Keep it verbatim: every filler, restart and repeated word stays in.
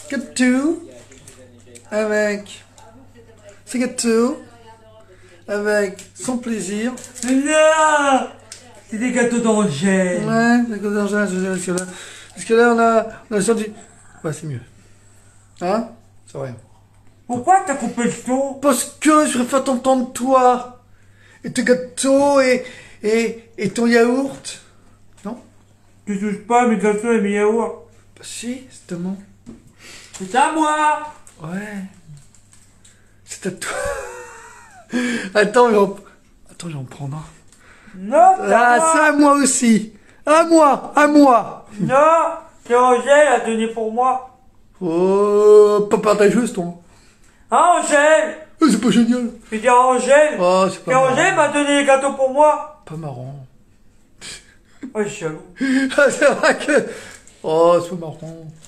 gâteau avec ce gâteau avec son plaisir. Non, c'est des gâteaux d'Angèle. Ouais, des gâteaux d'Angèle, je sais, parce que là, parce que là on a, on a sorti. Ouais, c'est mieux. Hein? C'est rien. Pourquoi t'as coupé le son? Parce que je préfère t'entendre toi et tes gâteaux et et et ton yaourt. Non? Tu touches pas à mes gâteaux et mes yaourts. Bah si, justement. C'est à moi. Ouais. C'est à toi. Attends, je vais en... Attends, je vais en prendre un. Non, c'est à Ah, moi. c'est à moi aussi. À moi, à moi. Non, c'est Angèle a donné pour moi. Oh, pas partageuse, toi. Ah, Angèle. Oh, c'est pas génial. Je dis à Angèle. Oh, c'est pas Et Angèle marrant. m'a donné les gâteaux pour moi. Pas marrant. Oh, je suis jaloux. Ah, c'est vrai que... Oh, c'est pas marrant.